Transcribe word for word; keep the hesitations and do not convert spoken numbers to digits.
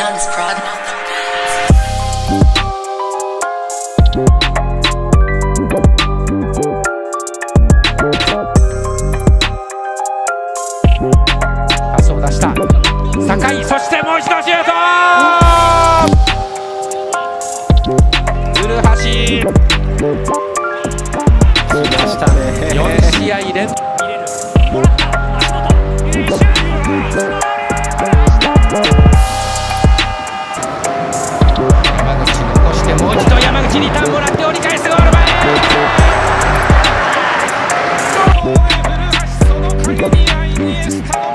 Nuns Prod. パスを出した酒井、そしてもう一度シュート。古橋来ましたね。よん試合連続。山口残してもう一度山口にターンもらって折り返すゴール前。古橋その陰にはイニエスタ。